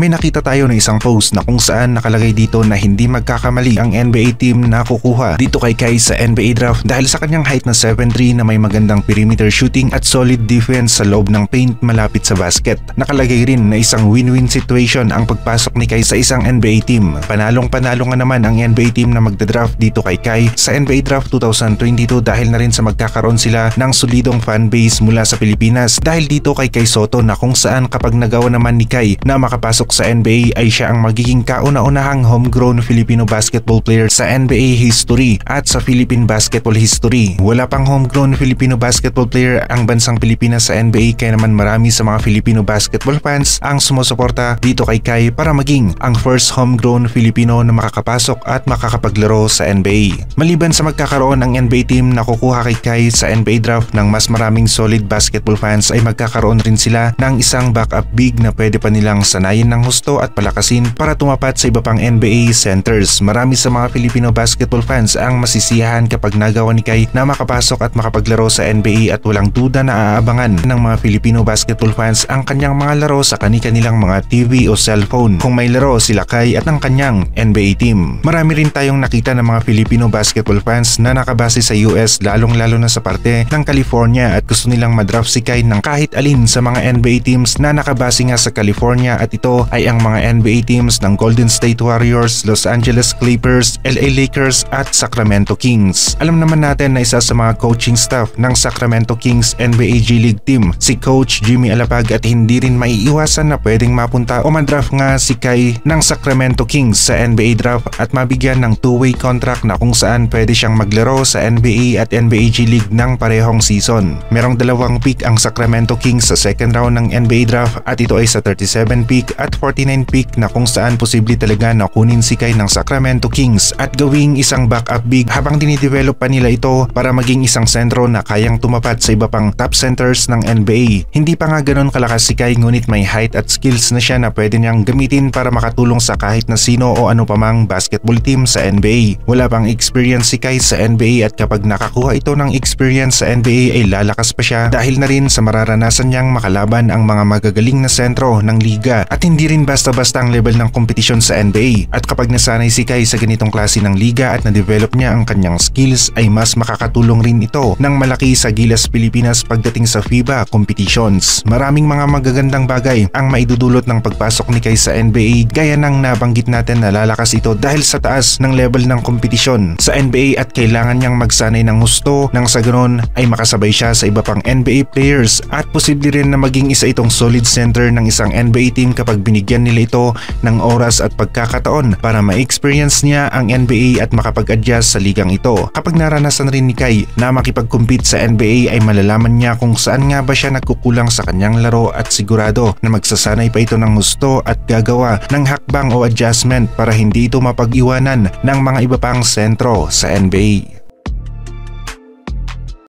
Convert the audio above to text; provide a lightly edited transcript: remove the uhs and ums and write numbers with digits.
may nakita tayo na isang post na kung saan nakalagay dito na hindi magkakamali ang NBA team na kukuha dito kay Kai sa NBA draft dahil sa kanyang height na 7'3" na may magandang perimeter shooting at solid defense sa loob ng paint malapit sa basket. Nakalagay rin na isang win-win situation ang pagpasok ni Kai sa isang NBA team. Panalong-panalo nga naman ang NBA team na magda-draft dito kay Kai sa NBA draft 2022 dahil na rin sa magkakaroon sila ng solidong fanbase mula sa Pilipinas dahil dito kay Kai Sotto na kung saan kapag nagawa naman ni Kai na makapasok sa NBA ay siya ang magiging kauna-unahang homegrown Filipino basketball player sa NBA history at sa Philippine basketball history. Wala pang homegrown Filipino basketball player ang bansang Pilipinas sa NBA kaya naman marami sa mga Filipino basketball fans ang sumusuporta dito kay Kai para maging ang first homegrown Filipino na makakapasok at makakapaglaro sa NBA. Maliban sa magkakaroon ng NBA team na kukuha kay Kai sa NBA draft ng mas maraming solid basketball fans ay magkakaroon rin sila ng isang backup big na pwede pa nilang sanayin ng husto at palakasin para tumapat sa iba pang NBA centers. Marami sa mga Filipino basketball fans ang masisiyahan kapag nagawa ni Kai na makapasok at makapaglaro sa NBA at walang duda na aabangan ng mga Filipino basketball fans ang kanyang mga laro sa kani-kanilang mga TV o cellphone kung may laro sila Kai at ang kanyang NBA team. Marami rin tayong nakita ng mga Filipino basketball fans na nakabase sa US lalong-lalo na sa parte ng California at gusto nilang madraft si Kai ng kahit alin sa mga NBA teams na nakabase nga sa California at ito ay ang mga NBA teams ng Golden State Warriors, Los Angeles Clippers, LA Lakers at Sacramento Kings. Alam naman natin na isa sa mga coaching staff ng Sacramento Kings NBA G League team si Coach Jimmy Alapag at hindi rin maiiwasan na pwedeng mapunta o madraft nga si Kai ng Sacramento Kings sa NBA draft at mabigyan ng two-way contract na kung saan pwede siyang maglaro sa NBA at NBA G League ng parehong season. Merong dalawang pick ang Sacramento Kings sa second round ng NBA draft at ito ay sa 37 pick at 49 pick na kung saan posible talaga na kunin si Kai ng Sacramento Kings at gawing isang backup big habang dinidevelop pa nila ito para maging isang sentro na kayang tumapat sa iba pang top centers ng NBA. Hindi pa nga ganun kalakas si Kai ngunit may height at skills na siya na pwede niyang gamitin para makatulong sa kahit na sino o ano pa mang basketball team sa NBA. Wala pang experience si Kai sa NBA at kapag nakakuha ito ng experience sa NBA ay lalakas pa siya dahil na rin sa mararanasan niyang makalaban ang mga magagaling na sentro ng liga at hindi rin basta-basta ang level ng kompetisyon sa NBA. At kapag nasanay si Kai sa ganitong klase ng liga at na-develop niya ang kanyang skills ay mas makakatulong rin ito ng malaki sa Gilas Pilipinas pagdating sa FIBA competitions. Maraming mga magagandang bagay ang maidudulot ng pagpasok ni Kai sa NBA gaya ng nabanggit natin na lalakas ito dahil sa taas ng level ng kompetisyon sa NBA at kailangan niyang magsanay ng husto nang sa ganoon ay makasabay siya sa iba pang NBA players at posible rin na maging isa itong solid center ng isang NBA team kapag binigyan nila ito ng oras at pagkakataon para ma-experience niya ang NBA at makapag-adjust sa ligang ito. Kapag naranasan rin ni Kai na makipag-compete sa NBA ay malalaman niya kung saan nga ba siya nagkukulang sa kanyang laro at sigurado na magsasanay pa ito ng gusto at gagawa ng hakbang o adjustment para hindi ito mapag-iwanan ng mga iba pang sentro sa NBA.